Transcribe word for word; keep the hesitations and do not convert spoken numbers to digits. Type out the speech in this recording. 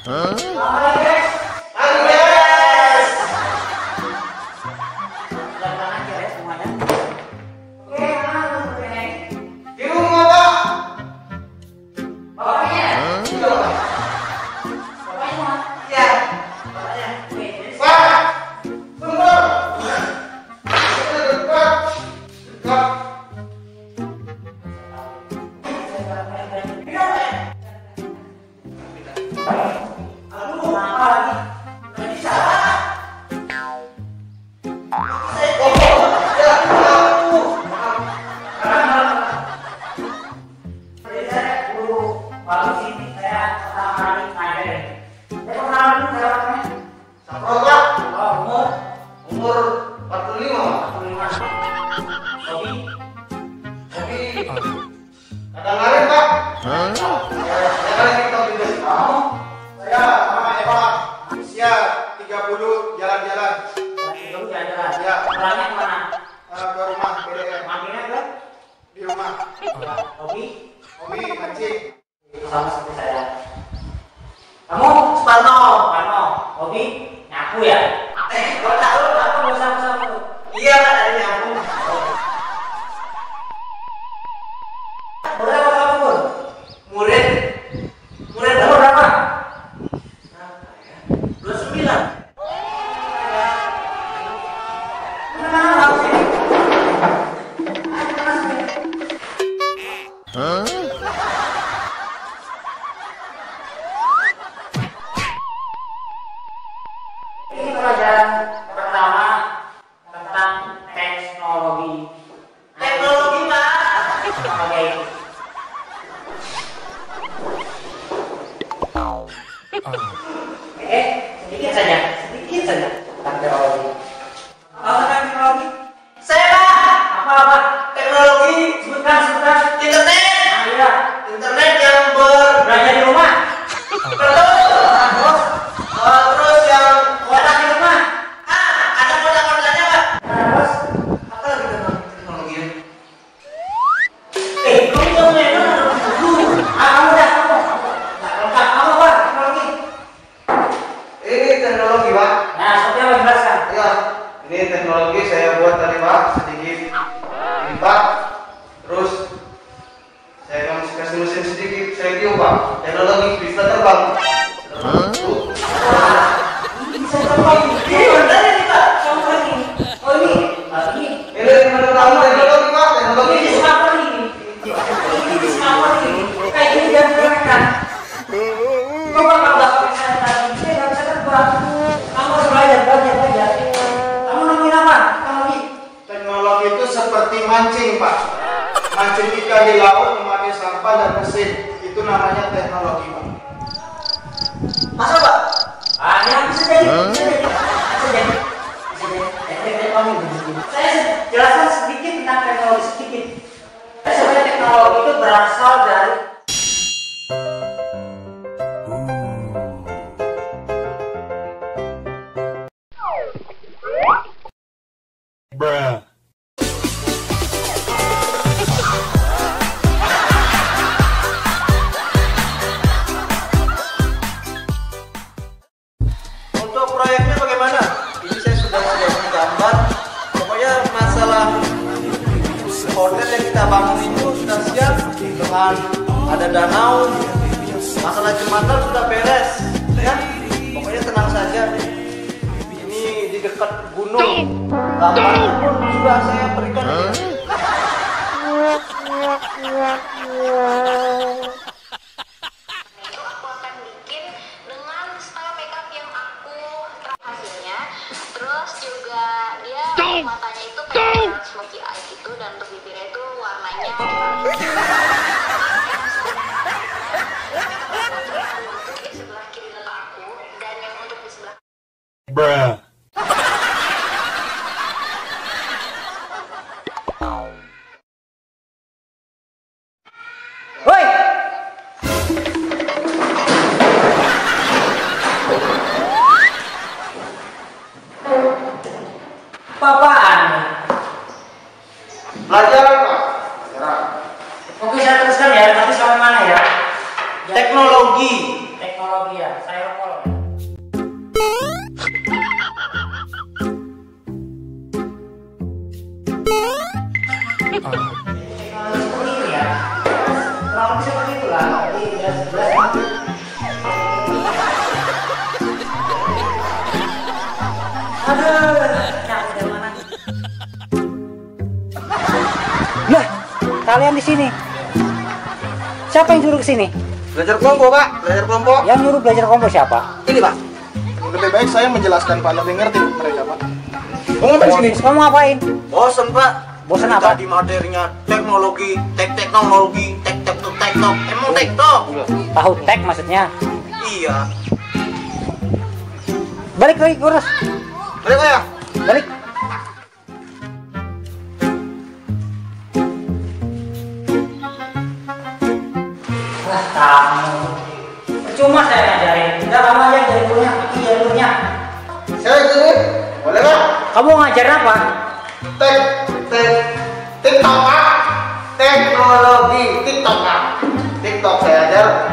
Belajar Pak. Belajar. Oke, saya terus Lah, kalian di sini. Siapa yang suruh ke sini? Belajar kelompok, Pak. Belajar kelompok. Yang nyuruh belajar kelompok siapa? Ini, Pak. Lebih baik saya menjelaskan, Pak. Lebih ngerti mereka, Pak. Mau ngapain sini? Kamu ngapain? Bosen, Pak. Bosen Dari apa? Tadi materinya teknologi, tek teknologi, tek tek tek tek tok. Emang tek tok? Tahu tek maksudnya. Iya. Balik lagi kurus. Balik, Pak ya? Balik. Wah, kamu. Percuma saya ngajarin. Udah kamu aja dari dulunya, pergi dari dulunya. Saya sini. Boleh, Pak? Kamu ngajarin apa? Tek tek TikTok, Pak. Teknologi TikTok, Pak. TikTok saya ajar